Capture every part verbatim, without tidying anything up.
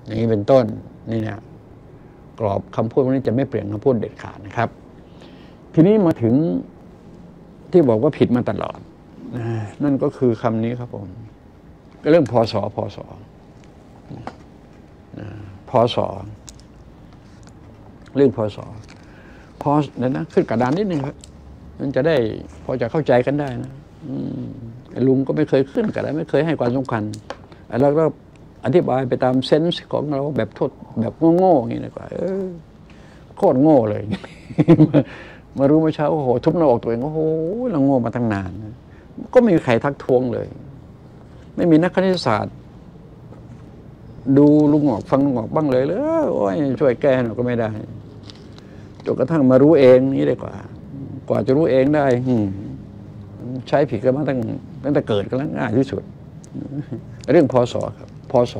อย่างนี้เป็นต้นนี่นะกรอบคำพูดพวกนี้จะไม่เปลี่ยนคำพูดเด็ดขาดนะครับทีนี้มาถึงที่บอกว่าผิดมาตลอดนั่นก็คือคำนี้ครับผมก็เรื่องพศพศพศเรื่องพศพอเนี่ยนะขึ้นกระดานนิดนึงครับมันจะได้พอจะเข้าใจกันได้นะลุงก็ไม่เคยขึ้นกระดานไม่เคยให้ความสำคัญแล้วก็อธิบายไปตามเซนส์ของเราแบบโทษแบบโง่ๆอย่างนี้ดีกว่าเออโคตรโง่เลย มารู้เมื่อเช้าโอ้โหทุบหน้าอกตัวเองโอ้โหเราโง่มาตั้งนานก็ไม่มีใครทักท้วงเลยไม่มีนักคณิตศาสตร์ดูลุงหงอกฟังลุงหงอกบ้างเลยเลยโอ้ยช่วยแก้หน่อยก็ไม่ได้จนกระทั่งมารู้เองนี่ดีกว่ากว่าจะรู้เองได้ใช้ผิดกันมาตั้งตั้งแต่เกิดกันแล้วง่ายที่สุดเรื่องพศครับพศ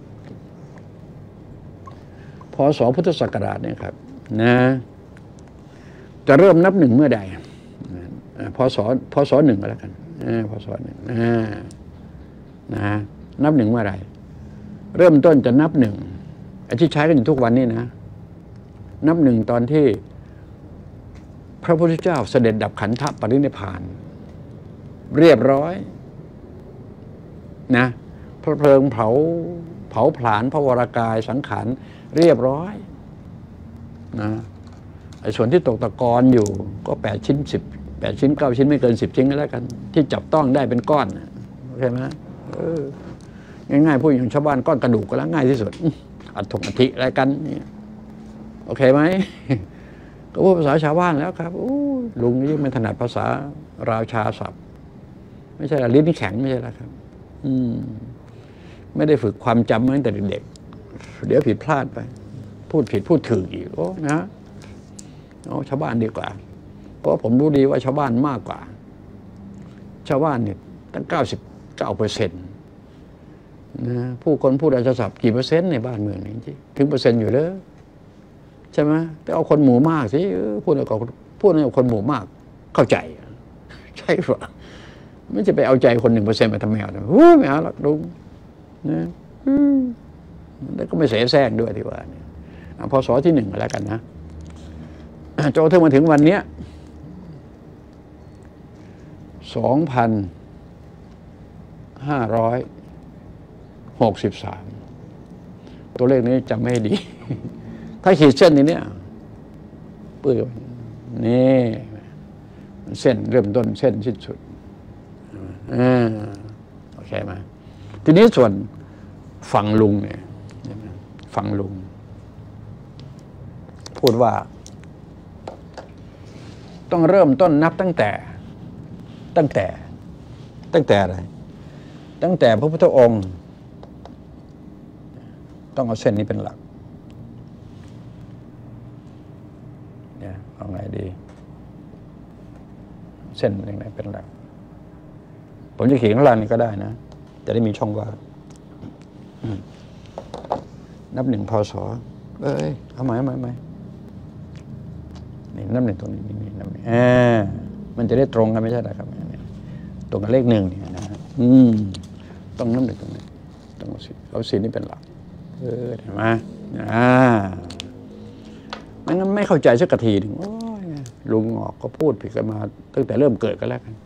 พศพุทธศักราชเนี่ยครับนะจะเริ่มนับหนึ่งเมื่อใดพศพศหนึ่งก็แล้วกันพศหนึ่งนะนับหนึ่งเมื่อไหร่เริ่มต้นจะนับหนึ่งไอ้ที่ใช้กันอยู่ทุกวันนี้นะนับหนึ่งตอนที่พระพุทธเจ้าเสด็จดับขันธปรินิพพานเรียบร้อยนะพระเพลิงเผาเผาผลาญพระวรากายสังขารเรียบร้อยนะไอ้ส่วนที่ตกตะกอนอยู่ก็แปดชิ้นสิบแปดชิ้นเก้าชิ้นไม่เกินสิบชิ้นก็แล้วกันที่จับต้องได้เป็นก้อนโอเคไหมเออง่ายๆพูดอย่างชาวบ้านก้อนกระดูกก็แล้วง่ายที่สุดอัดถงอัฐิอะไรกันนี่โอเคไหมก็พูดภาษาชาวบ้านแล้วครับลุงยิ่งไม่ถนัดภาษาราชาศัพท์ไม่ใช่ลิ้นแข็งไม่ใช่แล้วครับอืมไม่ได้ฝึกความจำมาตั้งแต่เด็กๆเดี๋ยวผิดพลาดไปพูดผิดพูดถูกอีกโอ้นะเอาชาวบ้านดีกว่าเพราะผมรู้ดีว่าชาวบ้านมากกว่าชาวบ้านเนี่ยตั้งเก้าสิบเก้าเปอร์เซ็นต์นะผู้คนพูดราชาศัพท์กี่เปอร์เซ็นต์ในบ้านเมืองนี้ถึงเปอร์เซ็นต์อยู่เลยใช่ไหมแต่เอาคนหมู่มากสิพูดกับพูดกับคนหมู่มากเข้าใจใช่ปะไม่จะไปเอาใจคนหนึ่งเปอร์เซ็นต์มาทำแมวนะโอ้ไม่เอาหรอกลุงนะแล้วก็ไม่เสแสร้งด้วยที่ว่าเนี่ยพศที่หนึ่งแล้วกันนะจนถึงมาถึงวันนี้สองพันห้าร้อยหกสิบสามตัวเลขนี้จำไม่ดีถ้าขีดเส้นนี้เนี่ยปื้อนี่เส้นเริ่มต้นเส้นสิ้นสุดอ่าโอเคไหมทีนี้ส่วนฝั่งลุงเนี่ยฝั่งลุงพูดว่าต้องเริ่มต้นนับตั้งแต่ตั้งแต่ตั้งแต่อะไรตั้งแต่พระพุทธองค์ต้องเอาเส้นนี้เป็นหลักเนี่ยเอาไงดีเส้นยังไงเป็นหลักผมจะเขียนข้างล่างนี้ก็ได้นะจะได้มีช่องว่างนับหนึ่งพศเอ้ยเอาไหมเอาไหมเอาไหมนี่นับหนึ่งตรงนี้นี่นับหนึ่งอ่ามันจะได้ตรงกันไม่ใช่หรอครับตรงกับเลขหนึ่งเนี่ยนะอืมต้องนับหนึ่งตรงนี้ต้องเอาสีเอาสีนี้เป็นหลักเออเห็นไหมอ่าไม่งั้นไม่เข้าใจสักทีหนึ่งโอ้ยลุงออกก็พูดผิดกันมาตั้งแต่เริ่มเกิดกันแล้วกัน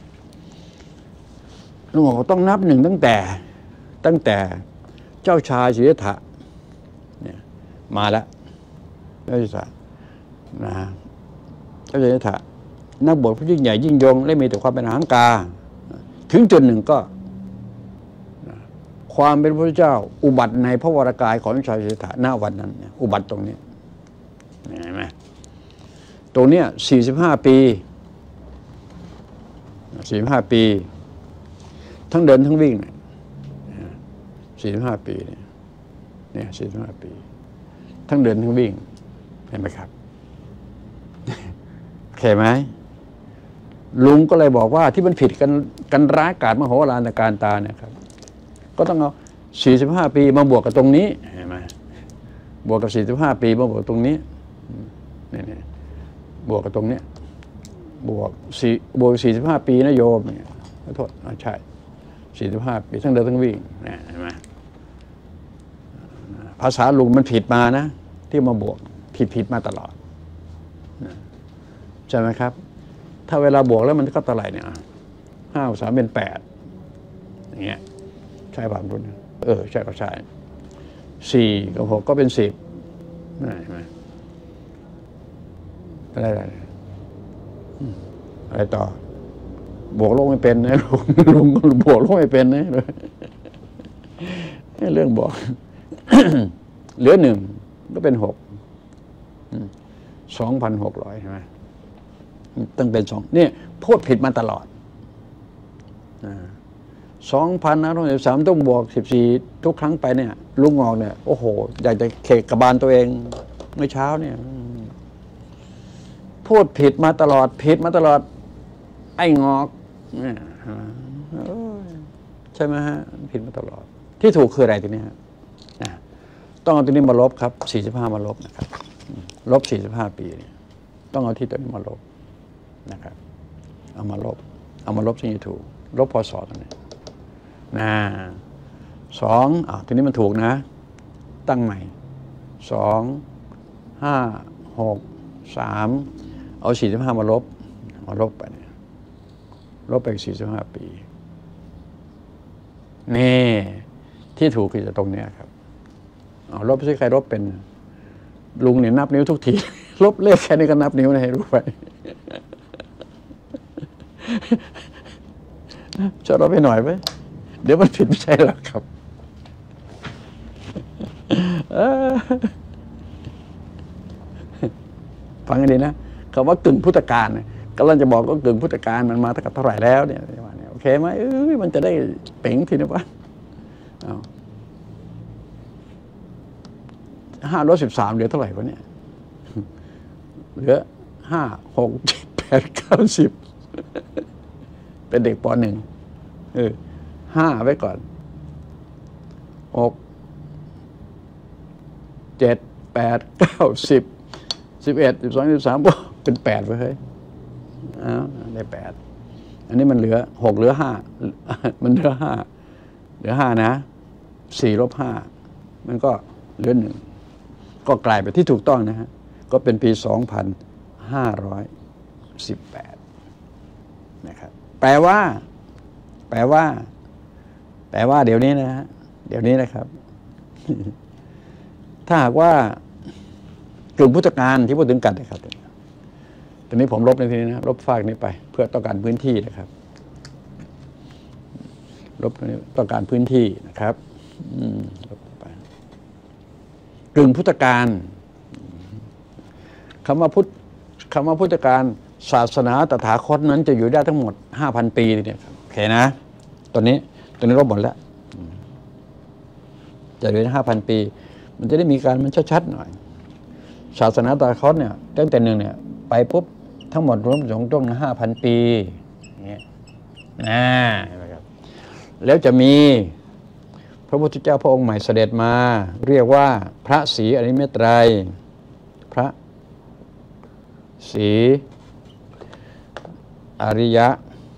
ลุงออกต้องนับหนึ่งตั้งแต่ตั้งแต่เจ้าชายสิทธัตถะเนี่ยมาแล้วเจ้าชายสิทธัตถะนะเจ้าชายสิทธัตถะนักบวชผู้ยิ่งใหญ่ยิ่งยงและมีแต่ความเป็นอหังการถึงจุดหนึ่งก็ความเป็นพระเจ้าอุบัติในพระวรากายของชายสิทธัตถะณวันนั้นอุบัติตรงนี้เห็นไหมตรงเนี้ยสี่สิบห้าปีสี่สิบห้าปีทั้งเดินทั้งวิ่งสี่สิบห้าปีเนี่ยเนี่ยสี่สิบห้าปีทั้งเดินทั้งวิ่งเห็นไหมครับเข้าไหมลุงก็เลยบอกว่าที่มันผิดกันกันร้ายกาจมโหฬารในการตาเนี่ยครับก็ต้องเอาสี่สิบห้าปีมาบวกกับตรงนี้เห็นไหมบวกกับสี่สิบห้าปีมาบวกตรงนี้นี่นี่บวกกับตรงนี้บวกสี่บวกสี่สิบห้าปีนะโยมเนี่ยขอโทษใช่สี่สิบห้าปีทั้งเดินทั้งวิ่งเห็นไหมภาษาลุงมันผิดมานะที่มาบวกผิดผิดมาตลอดใช่ไหมครับถ้าเวลาบวกแล้วมันก็เท่าไหร่เนี่ยห้าสามเป็นแปดอย่างเงี้ยใช่ป่ะรุ่นเออใช่ก็ใช่สี่กับหกก็เป็นสิบนั่นใช่ไหมอะไรอะไรอะไรต่อบวกลบไม่เป็นนะลุงลุงบวกลบไม่เป็นนะเรื่องบอกเหลือหนึ่งก็เป็นหกสองพันหกร้อยใช่ไหมต้องเป็นสองนี่พูดผิดมาตลอดสองพันนะร้อยสิบสามต้องบวกสิบสี่ทุกครั้งไปเนี่ยลุงงอกเนี่ยโอ้โหอยากจะเขกกระบาลตัวเองเมื่อเช้าเนี่ยพูดผิดมาตลอดผิดมาตลอดไอ้งอกใช่ไหมฮะผิดมาตลอดที่ถูกคืออะไรทีนี้ฮะต้องเอาตัวนี้มาลบครับสี่สิบห้ามาลบนะครับลบสี่สิบห้าปีเนี่ยต้องเอาที่ตัวนี้มาลบนะครับเอามาลบเอามาลบสิ่งที่ถูกลบพศตัวนี้นะสองอ่าทีนี้มันถูกนะตั้งใหม่สองห้าหกสามเอาสี่สิบห้ามาลบมาลบไปเนี่ยลบไปสี่สิบห้าปีนี่ที่ถูกคือจะตรงเนี้ยครับเอาลบซิใครลบเป็นลุงเนี่ยนับนิ้วทุกทีลบเลขแค่นี้ก็นับนิ้วนะให้รู้ไปจะลบไปหน่อยไหมเดี๋ยวมันผิดไม่ใช่หรอกครับฟังให้ดีนะคำว่ากึ่งพุทธกาลกำลังจะบอกก็กึ่งพุทธกาลมันมาตั้งแต่เท่าไหร่แล้วเนี่ยโอเคไหมเอ้ยมันจะได้เป๋งทีนี้วะห้าร้อยสิบสามเหลือเท่าไหร่วะเนี่ยเหลือห้าหกเจ็ดแปดเก้าสิบเป็นเด็กปหนึ่งเออห้าไว้ก่อนหกเจ็ดแปดเก้าสิบสิบเอ็ดสิบสองสิบสามเป็นแปดไปเฮ้ยอ้าวได้แปดอันนี้มันเหลือหกเหลือห้ามันเหลือห้าเหลือห้านะสี่ลบห้ามันก็เหลือหนึ่งก็กลายไปที่ถูกต้องนะฮะก็เป็นปีสองพันห้าร้อยสิบแปดนะครับแปลว่าแปลว่าแปลว่าเดี๋ยวนี้นะฮะเดี๋ยวนี้นะครับถ้าหากว่ากลุ่มพุทธการที่พูดถึงกันนะครับตอนนี้ผมลบในที่นี้นะลบฝากนี้ไปเพื่อต้องการพื้นที่นะครับลบต้องการพื้นที่นะครับลบไปกลุ่มพุทธการคำว่าพุทธคำว่าพุทธการศาสนาตถาคตนั้นจะอยู่ได้ทั้งหมด ห้าพัน ปีเนี่ยโอเคนะตอนนี้ตอนนี้ลบหมดแล้วจะอยู่ได้ ห้าพัน ปีมันจะได้มีการมันชัดๆหน่อยศาสนาตถาคตเนี่ยตั้งแต่หนึ่งเนี่ยไปปุ๊บทั้งหมดรวมสองต้นห้าพันปีอย่างเงี้ยนะแล้วจะมีพระพุทธเจ้าพระองค์ใหม่เสด็จมาเรียกว่าพระศรีอริยเมตไตรพระศรีอริย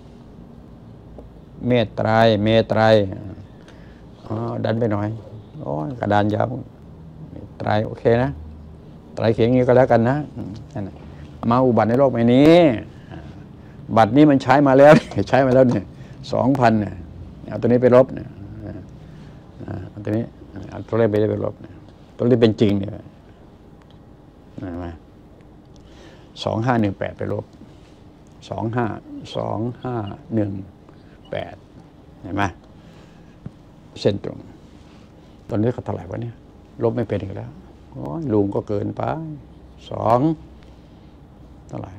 เมตไตรเมตไตรอ๋อดันไปหน่อยโอ้กระดานยาวไตรโอเคนะไตรเขียนอย่างนี้ก็แล้วกันนะมาอุบัติในโลกใบนี้บัตรนี้มันใช้มาแล้วใช้มาแล้วเนี่ยสองพันเนี่ยเอาตัวนี้ไปลบเนี่ยเอาตัวนี้เอาตัวเลขไปได้ไปลบเนี่ยตัวเลขเป็นจริงเนี่ยนะมาสองห้าหนึ่งแปดไปลบสองห้าสองห้าหนึ่งแปดเห็นไหมเส้นตรงตอนนี้เขาเท่าไหร่วะเนี่ยลบไม่เป็นอีกแล้วโอ้ยลุงก็เกินไปสองเท่าไหร่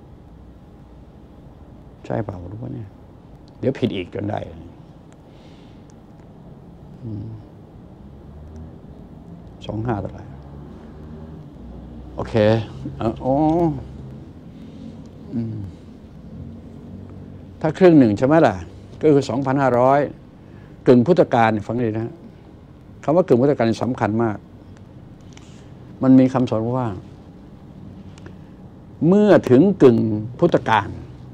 ใช่เปล่ารู้ว่าเนี่ยเดี๋ยวผิดอีกจนได้สองห้าเท่าไหร่โอเคอ๋อถ้าครึ่งหนึ่งใช่ไหมล่ะก็คือสองพันห้าร้อยกึ่งพุทธกาลฟังดีนะคำว่ากึ่งพุทธกาลสำคัญมากมันมีคำสอนว่าเมื่อถึงกึ่งพุทธกาล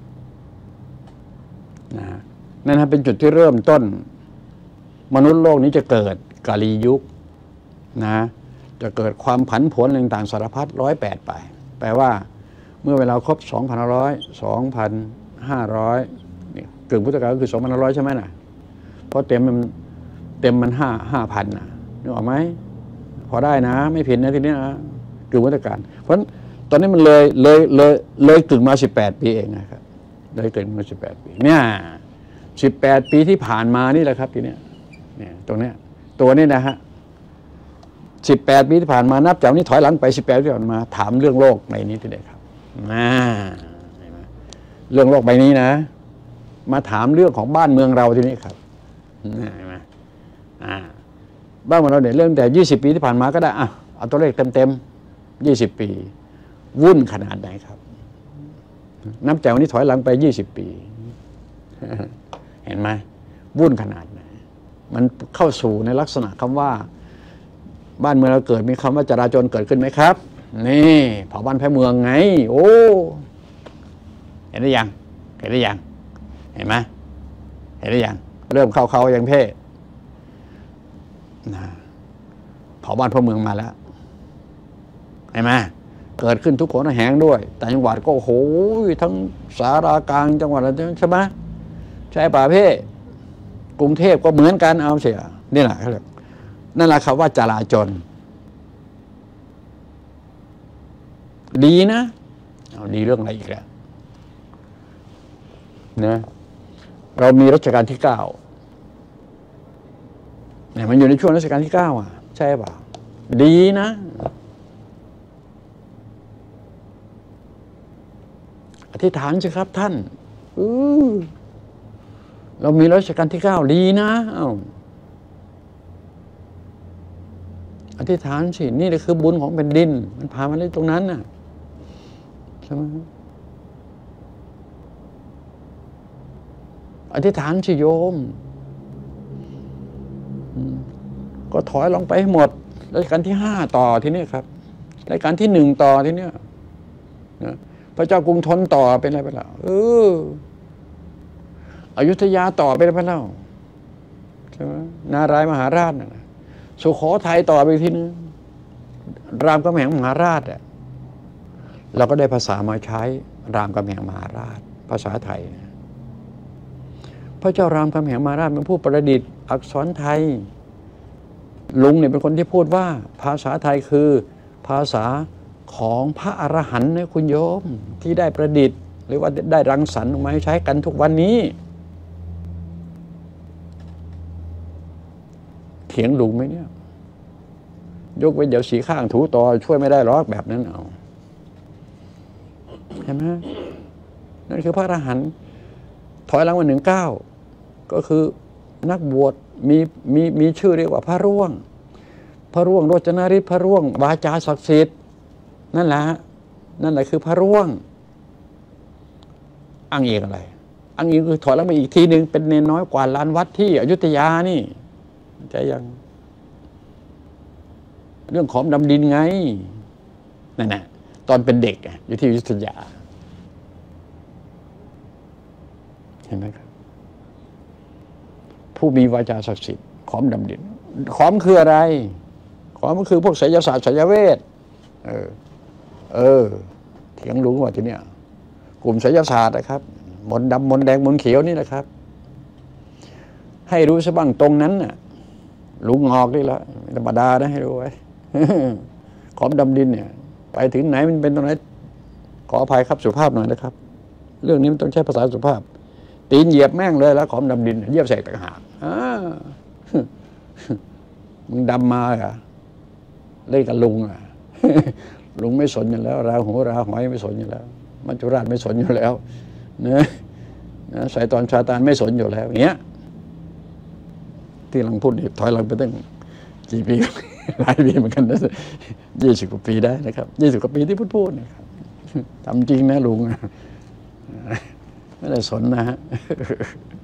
นะนั่นเป็นจุดที่เริ่มต้นมนุษย์โลกนี้จะเกิดกาลียุคนะจะเกิดความผันผวนต่างๆสารพัดร้อยแปดไปแปลว่าเมื่อเวลาครบสองพันห้าร้อยสองพันห้าร้อยนี่กึ่งพุทธกาลก็คือสองพันห้าร้อยใช่ไหมน่ะเพราะเต็มมันเต็มมันห้าห้าพันนะนึกออกไหมพอได้นะไม่ผิดนะทีนี้นะกึ่งพุทธกาลเพราะตอนนี้มันเลยเลยเลยเลยกึ่งมาสิบแปดปีเองนะครับเลยกึ่งมาสิบแปดปีเนี่ยสิบแปดปีที่ผ่านมานี่แหละครับทีเนี้ยเนี่ยตรงเนี้ยตัวนี้นะฮะสิบแปดปีที่ผ่านมานับจากนี้ถอยหลังไปสิบแปดปีที่ผ่านมาถามเรื่องโลกใบนี้ทีเดียวครับนะเรื่องโลกใบนี้นะมาถามเรื่องของบ้านเมืองเราทีนี้ครับเห็นไหมอ่าบ้านเมืองเราเนี่ยเรื่องแต่ยี่สิบปีที่ผ่านมาก็ได้อ่ะเอาตัวเลขเต็มๆยี่สิบปีวุ่นขนาดไหนครับนับจากวันนี้ถอยหลังไปยี่สิบปีเห็นไหมวุ่นขนาดไหนมันเข้าสู่ในลักษณะคำว่าบ้านเมืองเราเกิดมีคำว่าจราจรเกิดขึ้นไหมครับนี่เผาบ้านแพ้เมืองไงโอ้เห็นได้ยังเห็นได้ยังเห็นไหมเห็นได้ยังเริ่มเข้าเขาอย่างเพ่นะเผาบ้านแพ้เมืองมาแล้วเห็นไหมเกิดขึ้นทุกคนแหงด้วยแต่จังหวัดก็โอ้โหทั้งสารากลางจังหวัดอะไรใช่ไหมใช่ป่าเพ่กรุงเทพก็เหมือนกันเอาเสียนี่แหละเขาเรียกนั่นแหละครับว่าจราจรดีนะเอาดีเรื่องอะไรอีกแล้วนะเรามีรัชกาลที่เก้าเนี่ยมันอยู่ในช่วงรัชกาลที่เก้าอ่ะใช่ป่ะดีนะอธิษฐานสิครับท่านอือเรามีรัชกาลที่เก้าดีนะเอ้าอธิษฐานสินี่คือบุญของแผ่นดินมันพามาได้ตรงนั้นน่ะใช่ไหมอธิษฐานสิโยมก็ถอยลงไปให้หมดรัชกาลที่ห้าต่อที่นี่ครับรัชกาลที่หนึ่งต่อที่นี่นะพระเจ้ากรุงธนต่อเป็นอะไรไปแล้วเอออยุธยาต่อไปแล้วเล่าใช่ไหมนารายมหาราชน่ะสุโขทัยต่อไปทีนึงรามคำแหงมหาราชอ่ะเราก็ได้ภาษามาใช้รามคำแหงมหาราชภาษาไทยพระเจ้ารามคำแหงมหาราชเป็นผู้ประดิษฐ์อักษรไทยลุงเนี่ยเป็นคนที่พูดว่าภาษาไทยคือภาษาของพระอรหันต์นะคุณโยมที่ได้ประดิษฐ์หรือว่าได้รังสรรค์ออกมาให้ใช้กันทุกวันนี้เถียงลุงไหมเนี่ยยกไว้เดี๋ยวสีข้างถูต่อช่วยไม่ได้หรอกแบบนั้นเอาเห็นไหมนั่นคือพระอรหันต์ถอยหลังมาหนึ่งเก้าก็คือนักบวชมีมีมีชื่อเรียกว่าพระร่วงพระร่วงโรจนฤทธิ์พระร่วงวาจาศักดิ์สิทธิ์นั่นแหละนั่นแหละคือพระร่วงอ้างอิงอะไรอ้างอิงคือถอยหลังมาอีกทีหนึ่งเป็นเนนน้อยกว่าลานวัดที่อยุธยานี่ใจยังเรื่องของดำดินไงนั่นแหละตอนเป็นเด็กอยู่ที่อยุธยาเห็นไหมครับผู้มีวาจาศักดิ์สิทธิ์ขอมดำดินขอมคืออะไรขอมก็คือพวกไสยศาสตร์ไสยเวทเออเออเถียงลุงว่าทีเนี้ยกลุ่มไสยศาสตร์นะครับมนต์ดำมนต์แดงมนต์เขียวนี่แหละครับให้รู้ซะบ้างตรงนั้นน่ะลุงงอกนี่ละธรรมดานะให้รู้ไว้ขอมดำดินเนี่ยไปถึงไหนมันเป็นตรงไหนขออภัยครับสุภาพหน่อยนะครับเรื่องนี้มันต้องใช้ภาษาสุภาพตีนเหยียบแม่งเลยแล้วขอมดำดินเหยียบใส่ต่างหากมึงดำมาเหรอเล่นกับลุงอ่ะลุงไม่สนอยู่แล้วราหูราหอยไม่สนอยู่แล้วมัจจุราชไม่สนอยู่แล้วเนะนะสายตอนชาตานไม่สนอยู่แล้วอย่างเงี้ยที่หลังพูดถอยหลังไปตั้งกี่ปีหลายปีเหมือนกันนะยี่สิบกว่าปีได้นะครับยี่สิบกว่าปีที่พูดพูดนะครับทำจริงนะลุงไม่ได้สนนะฮะ